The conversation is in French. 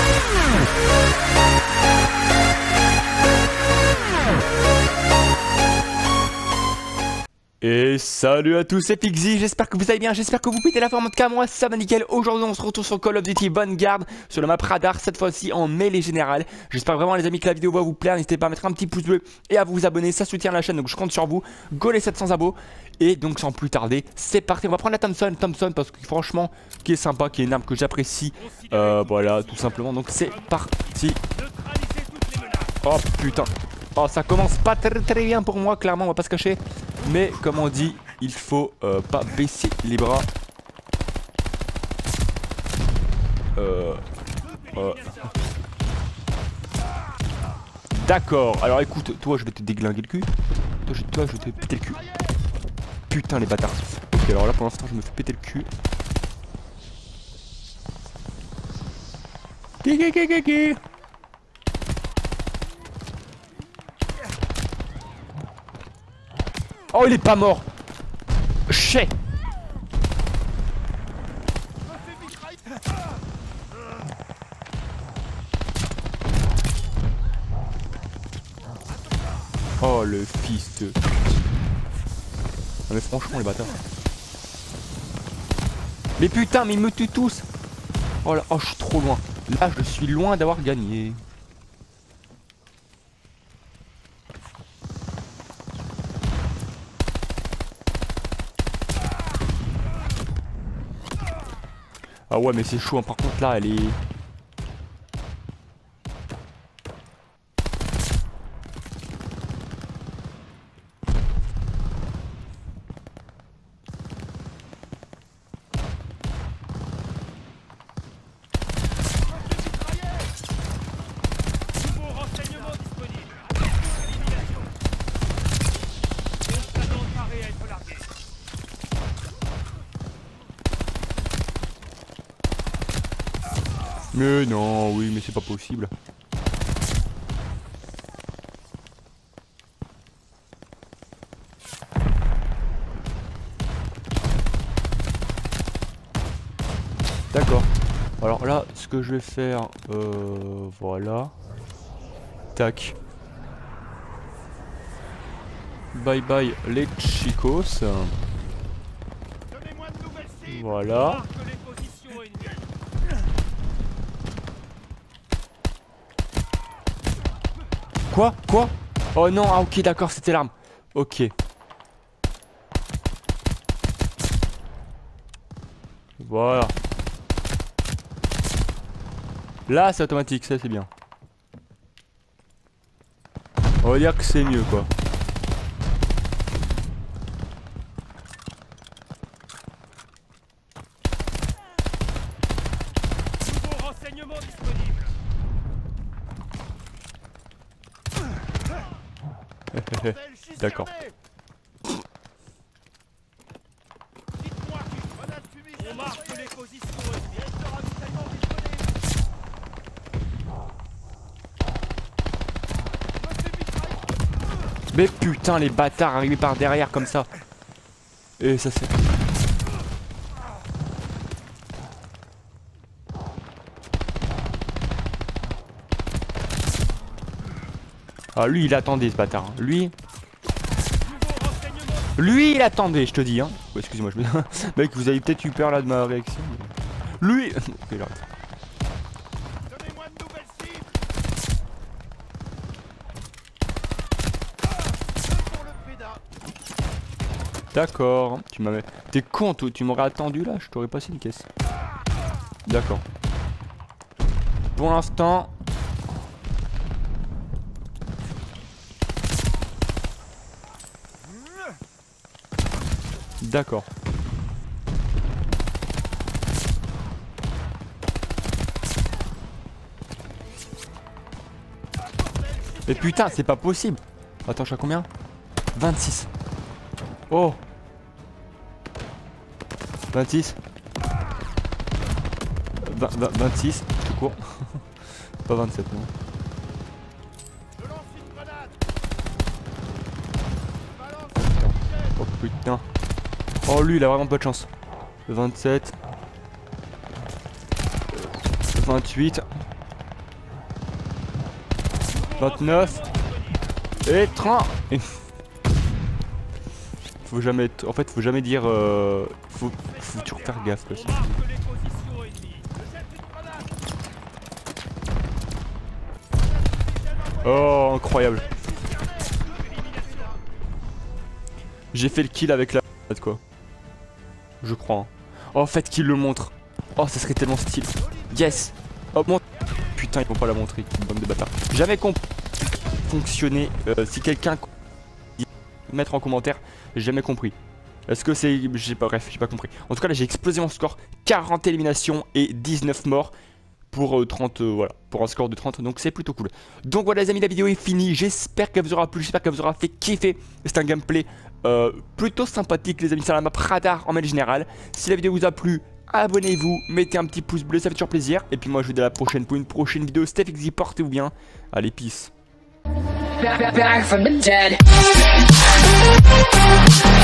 Et salut à tous, c'est Pixie, j'espère que vous allez bien, j'espère que vous pétez la forme. En tout cas moi ça va nickel. Aujourd'hui on se retrouve sur Call of Duty Vanguard, sur la map Radar, cette fois-ci en mêlée générale. J'espère vraiment les amis que la vidéo va vous plaire, n'hésitez pas à mettre un petit pouce bleu et à vous abonner, ça soutient la chaîne, donc je compte sur vous. Go les 700 abos. Et donc sans plus tarder, c'est parti, on va prendre la Thompson parce que franchement, qui est sympa, qui est une arme que j'apprécie. Voilà, tout simplement, donc c'est parti. Oh putain. Oh, ça commence pas très bien pour moi, clairement, on va pas se cacher. Mais comme on dit, il faut pas baisser les bras. D'accord, alors écoute, toi je vais te déglinguer le cul. Toi je vais te péter le cul. Putain les bâtards. Ok, alors là pour l'instant je me fais péter le cul. Oh il est pas mort. Chais. Oh le fils de... Non mais franchement les bâtards. Mais putain mais ils me tuent tous. Oh là, oh je suis trop loin. Là je suis loin d'avoir gagné. Ah ouais mais c'est chaud hein. Par contre là elle est... Mais non, oui, mais c'est pas possible. D'accord. Alors là, ce que je vais faire, voilà. Tac. Bye bye les chicos. Voilà. Quoi? Oh non, ah ok d'accord, c'était l'arme. Ok. Voilà. Là c'est automatique, ça c'est bien. On va dire que c'est mieux quoi. Nouveau renseignement disponible. D'accord. On marque les positions ennemies. Mais putain les bâtards arrivés par derrière comme ça. Et ça c'est... Ah lui il attendait ce bâtard. Lui il attendait je te dis hein. Oh, excusez-moi je me... Mec vous avez peut-être eu peur là de ma réaction. Lui okay, là. D'accord, tu m'avais... T'es con toi, tu m'aurais attendu là, je t'aurais passé une caisse. D'accord. Pour l'instant... D'accord. Mais putain, c'est pas possible. Attends, je suis à combien? 26. Oh 26 26, tout court. Pas 27 non. Oh putain. Oh lui il a vraiment pas de chance. 27 28 29 et 30. Faut jamais, en fait, faut jamais dire. Faut toujours faire gaffe. Quoi. On marque les positions ennemies. Je jette une grenade. Oh, incroyable. J'ai fait le kill avec la quoi. Je crois. Hein. Oh, faites qu'il le montre. Oh, ça serait tellement stylé. Yes. Oh, montre. Putain, ils vont pas la montrer. Bande de bâtards. Jamais fonctionné. Si quelqu'un mettre en commentaire, j'ai jamais compris. Est-ce que c'est... J'ai pas... Bref, j'ai pas compris. En tout cas, là, j'ai explosé mon score. 40 éliminations et 19 morts. Pour 30, voilà, pour un score de 30, donc c'est plutôt cool. Donc voilà les amis, la vidéo est finie, j'espère qu'elle vous aura plu, j'espère qu'elle vous aura fait kiffer. C'est un gameplay plutôt sympathique les amis, c'est la map radar en mêlée générale. Si la vidéo vous a plu, abonnez-vous, mettez un petit pouce bleu, ça fait toujours plaisir. Et puis moi je vous dis à la prochaine pour une prochaine vidéo. C'était FXY, portez-vous bien, allez peace. Back from the dead.